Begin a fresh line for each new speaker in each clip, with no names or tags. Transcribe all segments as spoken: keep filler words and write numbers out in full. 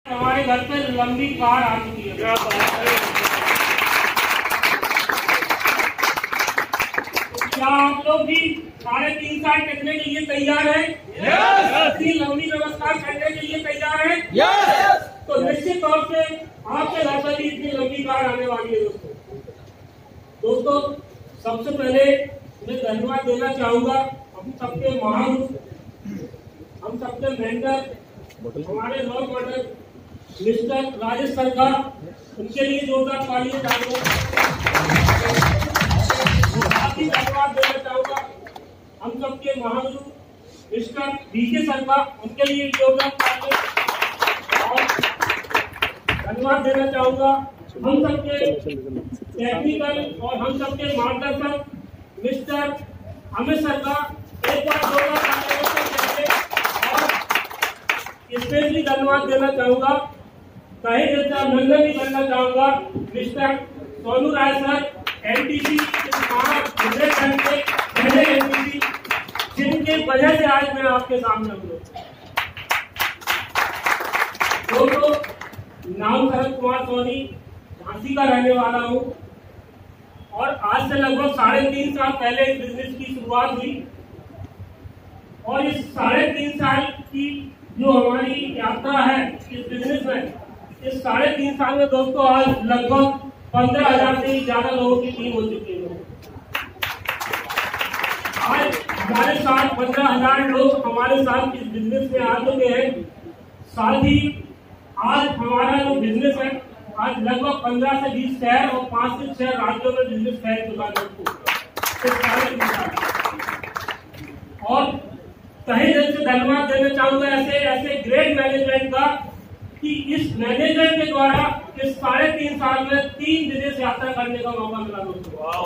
हमारे घर पे लंबी कार आ चुकी है। क्या क्या आप लोग भी साढ़े तीन साल टिकने के लिए तैयार हैं? इतनी लंबी व्यवस्था करने के लिए तैयार हैं? तो निश्चित तौर से आपके घर पर भी इतनी लंबी कार आने वाली है। दोस्तों दोस्तों सबसे पहले मैं धन्यवाद देना चाहूंगा हम सबके महागुरु, हम सबके मेंटर, हमारे role model mister Rajesh sir का, उनके लिए जोरदार तालियां चाहूंगा। साथ ही धन्यवाद देना चाहूंगा हम सबके महागुरु मिस्टर बीके सर का, उनके लिए जोरदार तालियां। और धन्यवाद देना चाहूंगा हम सबके टेक्निकल और हम सबके मार्गदर्शक मिस्टर अमित सर का, एक बार जोरदार तालियां। और स्पेशली धन्यवाद देना चाहूंगा, कहे दिल से अभिनंदन भी करना चाहूंगा mister Sonu Rai sir, NTC के पहले एनटीसी, जिनके वजह से आज मैं आपके सामने हूँ। दोस्तों नाम शरद कुमार सोनी, झांसी का रहने वाला हूँ और आज से लगभग साढ़े तीन साल पहले इस बिजनेस की शुरुआत हुई। और इस साढ़े तीन साल की जो हमारी यात्रा है इस बिजनेस में, इस साढ़े तीन साल में दोस्तों आज लगभग पंद्रह हजार से ज्यादा लोगों की टीम हो चुकी है। आज हमारे साथ पंद्रह हजार लोग हमारे साथ इस बिजनेस में आ चुके हैं। साथ ही आज हमारा जो बिजनेस है आज लगभग पंद्रह से बीस शहर और पांच से छह राज्यों में बिजनेस फैल चुका है। और तहे दिल से धन्यवाद देना चाहूंगा ऐसे ऐसे ग्रेट मैनेजमेंट का कि इस मैनेजमेंट के द्वारा इस साढ़े तीन साल में तीन विदेश यात्रा करने का मौका मिला दोस्तों।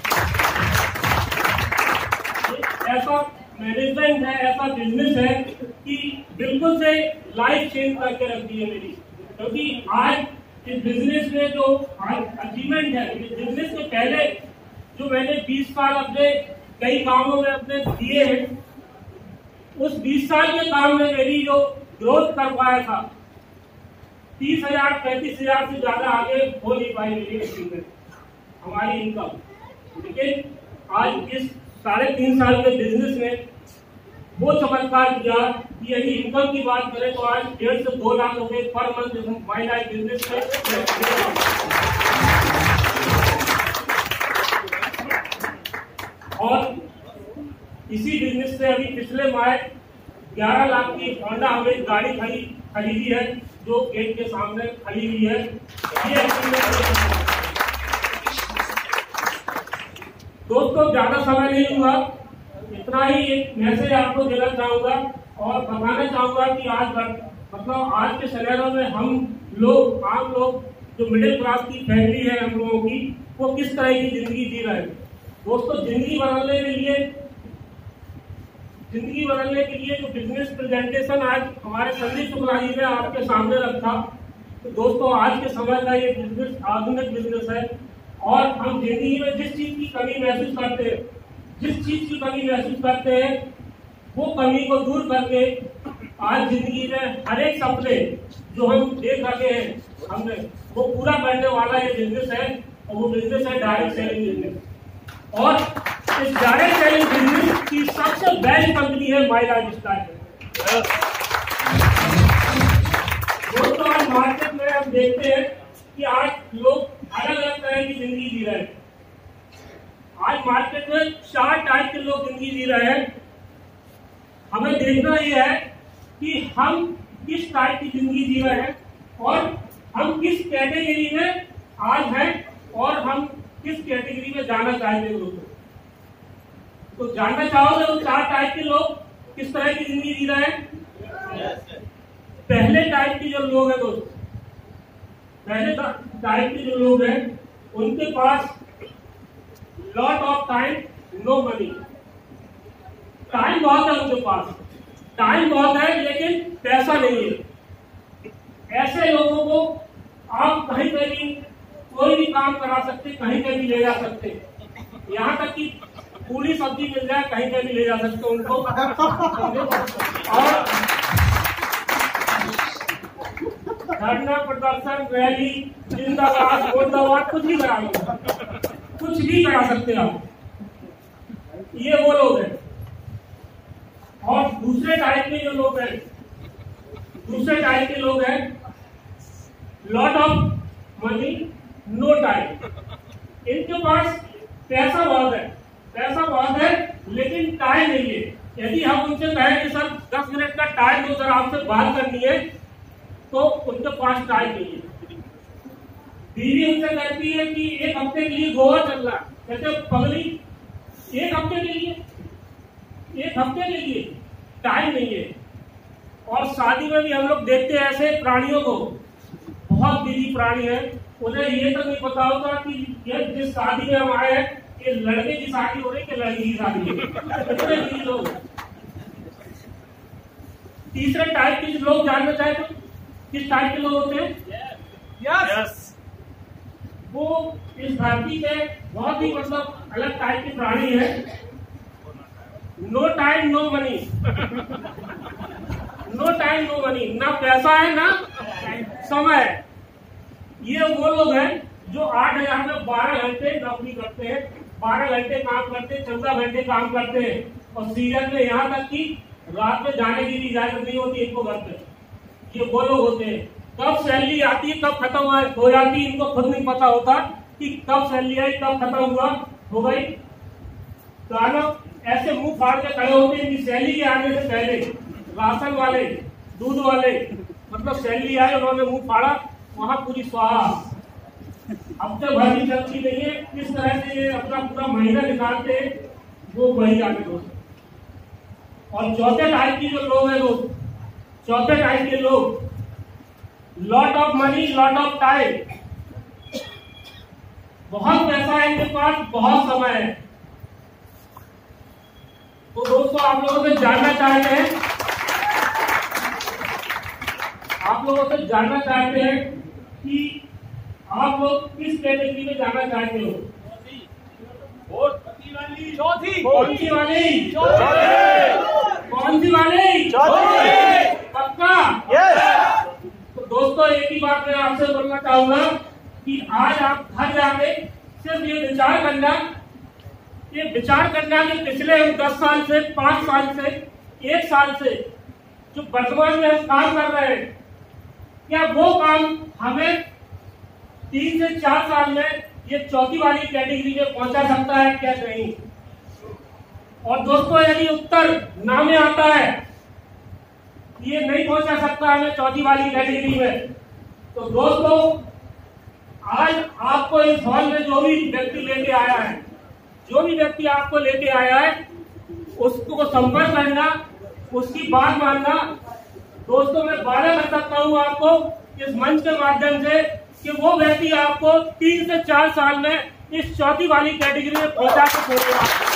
ऐसा मैनेजमेंट है, ऐसा बिजनेस है कि बिल्कुल से लाइफ चेंज करके रख दी है मेरी। क्योंकि आज इस बिजनेस में जो आज अचीवमेंट है, इस बिजनेस के पहले जो मैंने बीस साल अपने कई कामों में अपने दिए हैं, उस बीस साल के काम में मेरी जो ग्रोथ कर पाया था तीस हजार पैंतीस हजार से ज्यादा आगे हो नहीं पाई मेरी अचीवमेंट, हमारी इनकम। लेकिन आज इस साढ़े तीन साल के बिजनेस में वो चमत्कार किया कि यदि इनकम की बात करें तो आज डेढ़ से दो लाख रुपए per month my life business में। और इसी बिजनेस से अभी पिछले माह ग्यारह लाख की होंडा हमें गाड़ी खरी खरीदी है, जो गेट के सामने खड़ी हुई है। ये दोस्तों ज्यादा समय नहीं हुआ, इतना ही एक मैसेज आपको देना चाहूंगा और बताना चाहूंगा कि आज मतलब आज के शहरों में हम लोग आम लोग जो मिडिल क्लास की फैमिली है हम लोगों की, वो किस तरह की जिंदगी जी रहे हैं। दोस्तों जिंदगी बदलने के लिए जिंदगी बदलने के लिए जो बिजनेस प्रेजेंटेशन आज हमारे संदीप शुक्ला जी ने आपके सामने रखा, तो दोस्तों आज के समय का ये बिजनेस आधुनिक बिजनेस है। और हम जिंदगी में जिस चीज की कमी महसूस करते हैं जिस चीज की कमी महसूस करते हैं वो कमी को दूर करके आज जिंदगी में हर एक सपने जो हम देख रखे हैं हमने, वो पूरा करने वाला ये बिजनेस है। और वो बिजनेस है डायरेक्ट सेलिंग बिजनेस। और इस डायरेक्ट सेलिंग बिजनेस की सबसे बेस्ट कंपनी है माई लाइफ स्टाइल। दोस्तों आज मार्केट में हम देखते हैं कि आज लोग अलग अलग तरह की जिंदगी जी रहे हैं। आज मार्केट में चार टाइप के लोग जिंदगी जी रहे हैं। हमें देखना यह है कि हम किस टाइप की जिंदगी जी रहे हैं और हम किस कैटेगरी में आज हैं और हम किस कैटेगरी में जाना चाहते हैं। दोस्तों तो जानना चाहोगे वो चार टाइप के लोग किस तरह की जिंदगी जी रहे हैं? पहले टाइप के जो लोग हैं दोस्तों, पहले टाइप के जो लोग हैं उनके पास lot of time no money. Time बहुत है उनके पास, टाइम बहुत है लेकिन पैसा नहीं है। ऐसे लोगों को आप कहीं पे भी कोई भी काम करा सकते, कहीं पे भी ले जा सकते, यहाँ तक कि पूरी सब्जी मिल जाए कहीं पे भी ले जा सकते उनको। और धरना प्रदर्शन रैली जिंदाबाद मुर्दाबाद कुछ भी करा लो, कुछ भी करा सकते हैं आप। ये वो लोग हैं। और दूसरे टाइप के जो लोग हैं, दूसरे टाइप के लोग हैं lot of money no time. इनके पास पैसा बहुत है, पैसा बहुत है लेकिन टाइम नहीं है। यदि हम उनसे कहें कि सर दस मिनट का टाइम दो, सर आपसे बात करनी है, तो उनके पास टाइम नहीं है। बीवी उनसे कहती है कि एक हफ्ते के लिए गोवा चल रहा है, कहते पगली एक हफ्ते के लिए, एक हफ्ते के लिए टाइम नहीं है। और शादी में भी हम लोग देखते हैं ऐसे प्राणियों को, बहुत बिजी प्राणी है, उन्हें ये तो नहीं पता होता कि ये जिस शादी में हम आए हैं ये लड़के की शादी हो रही है कि लड़की की शादी हो रही है। लोग तीसरे टाइप के लोग जानना चाहे तो किस टाइप के लोग होते हैं? Yes yes. yes. वो इस धरती पे बहुत ही मतलब अलग टाइप के प्राणी है। No time no money, no time no money, ना पैसा है ना समय है। ये वो लोग हैं जो आठ हजार में बारह घंटे नौकरी करते हैं, बारह घंटे काम करते हैं, चौदह घंटे काम करते हैं, और सीजन में यहाँ तक कि रात में जाने की भी इजाजत नहीं होती इनको घर पे। ये वो लोग होते हैं। कब सैलरी आती है, कब खत्म हो जाती है, इनको खुद नहीं पता होता कि कब सैलरी आई, कब खत्म हुआ हो गई। तो ऐसे मुंह फाड़ के खड़े होते हैं कि सैलरी के आने से पहले राशन वाले, दूध वाले, मतलब सैलरी आए उन्होंने मुंह फाड़ा, वहां पूरी स्वाहा। हफ्ते भर भी चलती नहीं है। किस तरह से ये अपना पूरा महीना निकालते हैं वो वही जाने दोस्त। और चौथे टाइप की जो लोग हैं, लोग चौथे टाइप के लोग lot of money lot of time, बहुत पैसा है इनके पास, बहुत समय है। तो दोस्तों आप लोगों से जानना चाहते हैं, आप लोगों से जानना चाहते हैं कि आप लोग किस कैटेगरी में जाना चाहते हो? चौथी वाली, चौथी कौन सी वाली? कौन सी वाली? पक्का? यस। तो दोस्तों एक ही बात मैं आपसे बोलना चाहूंगा कि आज आप घर जाके सिर्फ ये विचार करना, ये विचार करना कि पिछले दस साल से, पांच साल से, एक साल से जो वर्तमान में हम काम कर रहे हैं, क्या वो काम हमें तीन से चार साल में ये चौथी वाली कैटेगरी में पहुंचा सकता है क्या? नहीं। और दोस्तों यदि उत्तर ना में आता है ये नहीं पहुंचा सकता हमें चौथी वाली कैटेगरी में, तो दोस्तों आज आपको इस हॉल में जो भी व्यक्ति लेके आया है, जो भी व्यक्ति आपको लेके आया है, उसको संपर्क करना, उसकी बात मानना। दोस्तों मैं वादा कर सकता हूँ आपको इस मंच के माध्यम से कि वो व्यक्ति आपको तीन से चार साल में इस चौथी वाली कैटेगरी में पहुंचा के छोड़ेगा।